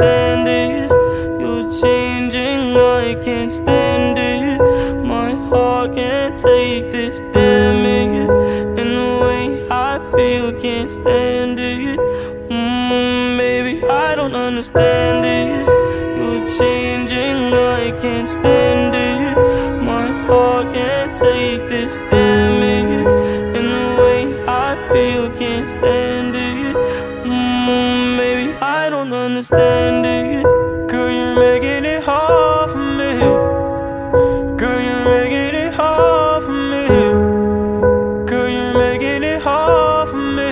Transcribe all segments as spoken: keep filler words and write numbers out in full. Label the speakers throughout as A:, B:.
A: understand this. You're changing, I can't stand it. My heart can't take this damage, and the way I feel, can't stand it. Mmm, baby, I don't understand this. You're changing, I can't stand it. My heart can't take this damage, and the way I feel, can't stand it. Mmm, baby, I don't understand it. Girl, you're making it hard for me. Girl, you're making it hard for me. Girl, you're making it hard for me.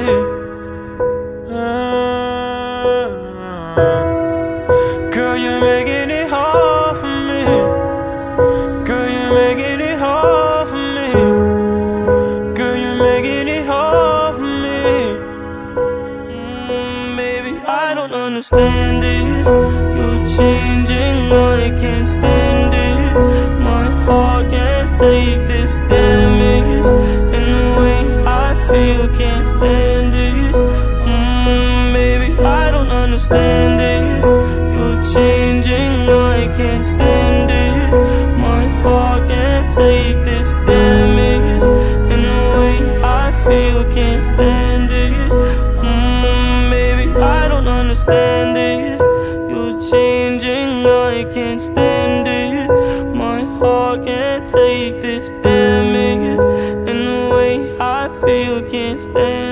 A: uh, Girl, you're making it hard for me. Girl, you're making it hard for me. Girl, you're making it hard for me. Mm, baby, I don't understand this. You're changing, I can't stand it. My heart can't take this damage, and the way I feel, can't stand it. Mm, baby, I don't understand this. You're changing, I can't stand it. My heart can't take this damage, and the way I feel, can't stand it. Mmm, baby, I don't understand this. You're changing, I can't stand it. My heart can't take this damage, and the way I feel, can't stand it.